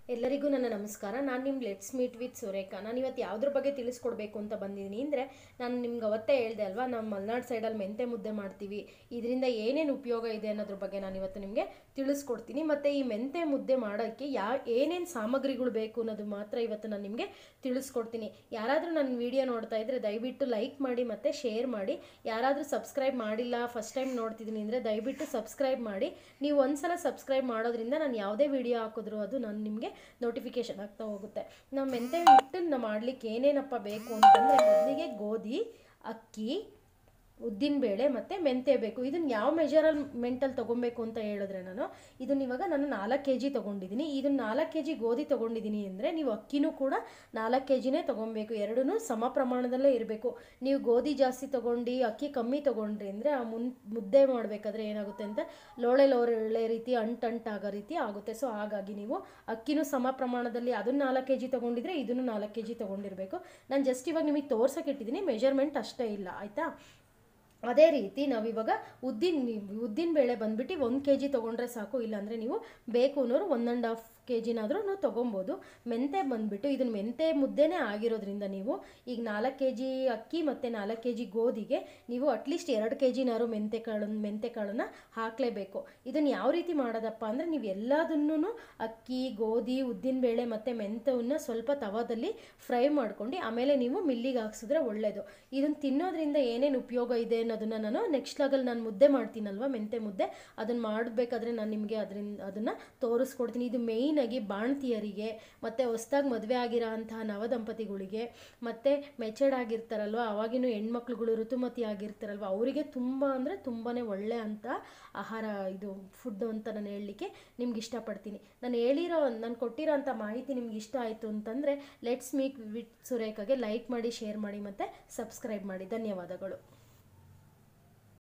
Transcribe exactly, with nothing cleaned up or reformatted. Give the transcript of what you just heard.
ಎಲ್ಲರಿಗೂ ನನ್ನ ನಮಸ್ಕಾರ. ನಾನು ನಿಮ್ಮ ಲೆಟ್ಸ್ ಮೀಟ್ ವಿತ್ ಸುರೇಖಾ. ನಾನು ಇವತ್ತು ಯಾವುದ್ರ ಬಗ್ಗೆ ತಿಳಿಸ್ಕೊಡ್ಬೇಕು ಅಂತ ಬಂದಿದ್ದೀನಿ ಅಂದರೆ, ನಾನು ನಿಮ್ಗೆ ಅವತ್ತೇ ಹೇಳಿದೆ ಅಲ್ವಾ, ನಮ್ಮ ಮಲೆನಾಡು ಸೈಡಲ್ಲಿ ಮೆಂತೆ ಮುದ್ದೆ ಮಾಡ್ತೀವಿ, ಇದರಿಂದ ಏನೇನು ಉಪಯೋಗ ಇದೆ ಅನ್ನೋದ್ರ ಬಗ್ಗೆ ನಾನು ಇವತ್ತು ನಿಮಗೆ ತಿಳಿಸ್ಕೊಡ್ತೀನಿ. ಮತ್ತು ಈ ಮೆಂತೆ ಮುದ್ದೆ ಮಾಡೋಕ್ಕೆ ಯಾವ ಏನೇನು ಸಾಮಗ್ರಿಗಳು ಬೇಕು ಅನ್ನೋದು ಮಾತ್ರ ಇವತ್ತು ನಾನು ನಿಮಗೆ ತಿಳಿಸ್ಕೊಡ್ತೀನಿ. ಯಾರಾದರೂ ನನ್ನ ವಿಡಿಯೋ ನೋಡ್ತಾ ಇದ್ದರೆ ದಯವಿಟ್ಟು ಲೈಕ್ ಮಾಡಿ ಮತ್ತು ಶೇರ್ ಮಾಡಿ. ಯಾರಾದರೂ ಸಬ್ಸ್ಕ್ರೈಬ್ ಮಾಡಿಲ್ಲ, ಫಸ್ಟ್ ಟೈಮ್ ನೋಡ್ತಿದ್ದೀನಿ ಅಂದರೆ ದಯವಿಟ್ಟು ಸಬ್ಸ್ಕ್ರೈಬ್ ಮಾಡಿ. ನೀವು ಒಂದ್ಸಲ ಸಬ್ಸ್ಕ್ರೈಬ್ ಮಾಡೋದ್ರಿಂದ ನಾನು ಯಾವುದೇ ವಿಡಿಯೋ ಹಾಕಿದ್ರು ಅದು ನಾನು ನಿಮಗೆ ನೋಟಿಫಿಕೇಶನ್ ಆಗ್ತಾ ಹೋಗುತ್ತೆ. ನಾವು ಮೆಂತೆ ಹಿಟ್ಟನ್ನು ಮಾಡಲಿಕ್ಕೆ ಏನೇನಪ್ಪ ಬೇಕು ಅಂತಂದರೆ, ಮೊದಲಿಗೆ ಗೋಧಿ, ಅಕ್ಕಿ, ಉದ್ದಿನಬೇಳೆ ಮತ್ತು ಮೆಂತೆ ಬೇಕು. ಇದನ್ನು ಯಾವ ಮೆಜರ್ಮೆಂಟಲ್ಲಿ ತೊಗೊಬೇಕು ಅಂತ ಹೇಳಿದ್ರೆ, ನಾನು ಇದನ್ನ ಇವಾಗ ನಾನು ನಾಲ್ಕು ಕೆ ಜಿ ತೊಗೊಂಡಿದ್ದೀನಿ. ಇದನ್ನು ನಾಲ್ಕು ಕೆ ಜಿ ಗೋಧಿ ತೊಗೊಂಡಿದ್ದೀನಿ ಅಂದರೆ ನೀವು ಅಕ್ಕಿನೂ ಕೂಡ ನಾಲ್ಕು ಕೆ ಜಿನೇ ತೊಗೊಬೇಕು. ಎರಡೂ ಸಮ ಪ್ರಮಾಣದಲ್ಲೇ ಇರಬೇಕು. ನೀವು ಗೋಧಿ ಜಾಸ್ತಿ ತೊಗೊಂಡು ಅಕ್ಕಿ ಕಮ್ಮಿ ತೊಗೊಂಡ್ರಿ ಅಂದರೆ ಆ ಮುನ್ ಮುದ್ದೆ ಮಾಡಬೇಕಾದ್ರೆ ಏನಾಗುತ್ತೆ ಅಂತ ಲೋಳೆ ಲೋಳೆ ರೀತಿ ಅಂಟಂಟಾಗೋ ರೀತಿ ಆಗುತ್ತೆ. ಸೊ ಹಾಗಾಗಿ ನೀವು ಅಕ್ಕಿನೂ ಸಮ ಪ್ರಮಾಣದಲ್ಲಿ ಅದನ್ನು ನಾಲ್ಕು ಕೆ ಜಿ ತೊಗೊಂಡಿದ್ರೆ ಇದನ್ನು ನಾಲ್ಕು ಕೆ ಜಿ ತೊಗೊಂಡಿರಬೇಕು. ನಾನು ಜಸ್ಟ್ ಇವಾಗ ನಿಮಗೆ ತೋರ್ಸೋಕೆ ಇಟ್ಟಿದ್ದೀನಿ, ಮೆಜರ್ಮೆಂಟ್ ಅಷ್ಟೇ ಇಲ್ಲ, ಆಯಿತಾ. ಅದೇ ರೀತಿ ನಾವಿವಾಗ ಉದ್ದಿನ ಉದ್ದಿನ ಬೇಳೆ ಬಂದುಬಿಟ್ಟು ಒಂದು ಕೆ ಜಿ ತೊಗೊಂಡ್ರೆ ಸಾಕು. ಇಲ್ಲಾಂದರೆ ನೀವು ಬೇಕು ಅನ್ನೋರು ಒನ್ ಆ್ಯಂಡ್ ಹಾಫ್ ಕೆ ಜಿನಾದರೂ ನೀವು ತೊಗೊಬೋದು. ಮೆಂತೆ ಬಂದುಬಿಟ್ಟು ಇದನ್ನು ಮೆಂತೆ ಮುದ್ದೆನೇ ಆಗಿರೋದ್ರಿಂದ ನೀವು ಈಗ ನಾಲ್ಕು ಕೆ ಜಿ ಅಕ್ಕಿ ಮತ್ತು ನಾಲ್ಕು ಕೆ ಜಿ ಗೋಧಿಗೆ ನೀವು ಅಟ್ಲೀಸ್ಟ್ ಎರಡು ಕೆ ಜಿನಾರು ಮೆಂತೆ ಕಾಳನ್ನು ಮೆಂತೆ ಕಾಳನ್ನು ಹಾಕಲೇಬೇಕು. ಇದನ್ನು ಯಾವ ರೀತಿ ಮಾಡೋದಪ್ಪ ಅಂದರೆ, ನೀವು ಎಲ್ಲದನ್ನೂ ಅಕ್ಕಿ, ಗೋಧಿ, ಉದ್ದಿನಬೇಳೆ ಮತ್ತು ಮೆಂತವನ್ನು ಸ್ವಲ್ಪ ತವಾದಲ್ಲಿ ಫ್ರೈ ಮಾಡ್ಕೊಂಡು ಆಮೇಲೆ ನೀವು ಮಿಲ್ಲಿಗೆ ಹಾಕ್ಸಿದ್ರೆ ಒಳ್ಳೆಯದು. ಇದನ್ನು ತಿನ್ನೋದ್ರಿಂದ ಏನೇನು ಉಪಯೋಗ ಇದೆ ಅನ್ನೋದನ್ನು ನಾನು ನೆಕ್ಸ್ಟ್ ಲಾಗಲ್ಲಿ ನಾನು ಮುದ್ದೆ ಮಾಡ್ತೀನಲ್ವ, ಮೆಂತೆ ಮುದ್ದೆ, ಅದನ್ನು ಮಾಡಬೇಕಾದ್ರೆ ನಾನು ನಿಮಗೆ ಅದರಿಂದ ಅದನ್ನು ತೋರಿಸ್ಕೊಡ್ತೀನಿ. ಇದು ಮೇಯ್ನಾಗಿ ಬಾಣತಿಯರಿಗೆ ಮತ್ತು ಹೊಸ್ದಾಗಿ ಮದುವೆ ಆಗಿರೋ ಅಂತಹ ನವದಂಪತಿಗಳಿಗೆ ಮತ್ತು ಮೆಚರ್ಡ್ ಆಗಿರ್ತಾರಲ್ವ, ಅವಾಗಿನೂ ಹೆಣ್ಮಕ್ಳುಗಳು ಋತುಮತಿ ಆಗಿರ್ತಾರಲ್ವ, ಅವರಿಗೆ ತುಂಬ ಅಂದರೆ ತುಂಬಾ ಒಳ್ಳೆ ಅಂತ ಆಹಾರ ಇದು ಫುಡ್ಡು ಅಂತ ನಾನು ಹೇಳಲಿಕ್ಕೆ ನಿಮ್ಗೆ ಇಷ್ಟಪಡ್ತೀನಿ. ನಾನು ಹೇಳಿರೋ ನಾನು ಕೊಟ್ಟಿರೋ ಅಂಥ ಮಾಹಿತಿ ನಿಮ್ಗೆ ಇಷ್ಟ ಆಯಿತು ಅಂತಂದರೆ ಲೆಟ್ಸ್ ಮೀಟ್ ವಿತ್ ಸುರೇಖಾಗೆ ಲೈಕ್ ಮಾಡಿ, ಶೇರ್ ಮಾಡಿ ಮತ್ತು ಸಬ್ಸ್ಕ್ರೈಬ್ ಮಾಡಿ. ಧನ್ಯವಾದಗಳು.